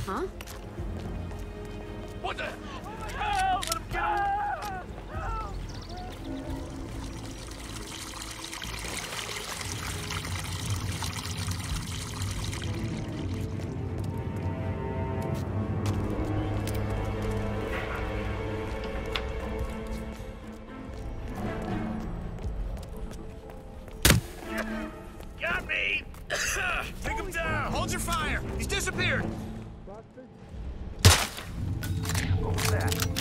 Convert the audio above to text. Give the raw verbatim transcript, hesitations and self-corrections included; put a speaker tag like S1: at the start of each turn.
S1: Huh?
S2: What the hell? Let him get away! Got me! Take him down! Hold your fire! He's disappeared! What was that?